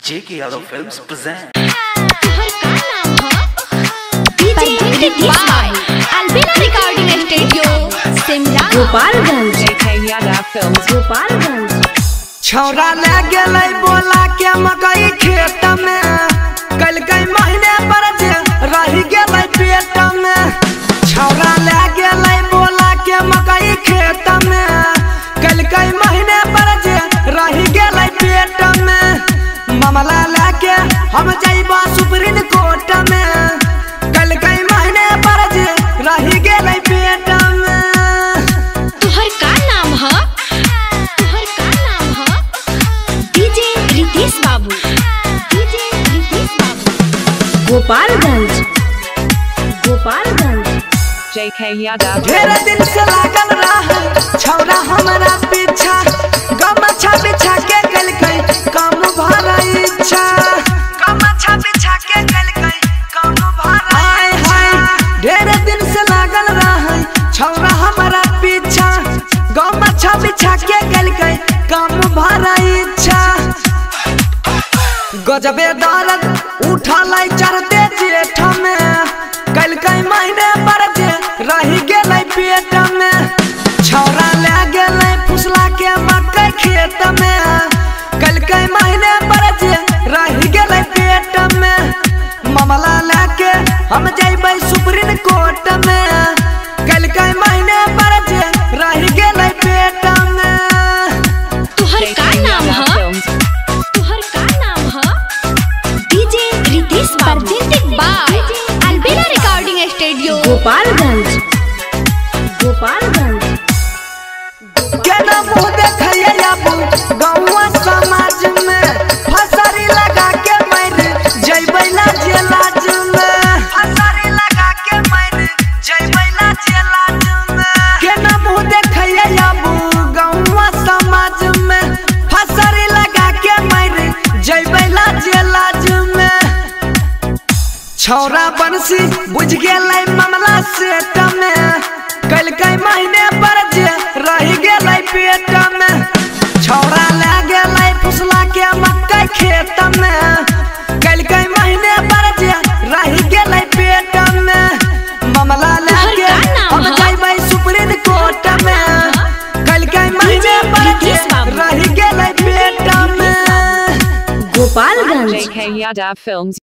JK Yadav Films present. Albina Recording Studio, Simla, Gopalganj. JK Yadav Films, Gopalganj. छौरा ले गेलै बोला के मकई खेत में, कल कई महीने पर जे रही गेलै पेट में। छौरा ले गेलै बोला के मकई खेत में, कल कई महीने पर जे रही गेलै पेट में। मामला लेके हम जाइबा सुप्रीम कोर्ट में, कल कई महीने पर जे रही गेलै पेट में। तुहर का नाम है? तुहर का नाम है? डीजे रितेश बाबू, डीजे रितेश बाबू। गोपालगंज। गोपालगंज। JK Yadav ढेर दिन से लागल रहा छौरा हमारा पीछा, गमछा बिछा के गल गई कम भरा इच्छा। गमछा बिछा के गल गई कम भरा इच्छा। ढेर दिन से लागल रहा छौरा हमारा पीछा, गमछा बिछा के गल गई कम भरा इच्छा। गजबे दर्द उठा लाई चढ़ते जेठ में, कल कई महीने पर जे रही गेलै पेट में। छौरा ले गेलै फुसला के मकई खेत में, कल कई महीने पर जे रही गेलै पेट में। मामला लेके हम जइबै सुप्रीम कोर्ट में, कल कई महीने पर जे रही गेलै पेट में। तुहर का नाम है? Films, तुहर का नाम है? डीजे रितेश बाबू, presented by Albina Recording Studio, Gopalganj. Gopalganj. केना मुँह देखैया अब गौवा समाज में, फसरी लगा के मर जइबै ना जेलाज में। फसरी लगा के मर जइबै ना जेलाज में। केना मुँह देखैया अब गौवा समाज में, फसरी लगा के मर जइबै ना जेलाज में। छौरा बंसी बुझ गेलै मामला सेट में, कल कई महीने पर जे रही गेलै पेट में। छौरा ले गेलै फुसला के मकई खेत में, कल कई महीने पर जे रही गेलै पेट में। मामला लेके हम जइबै सुप्रीम कोर्ट में, कल कई महीने पर जे रही गेलै पेट में। गोपालगंज। JK Yadav Films.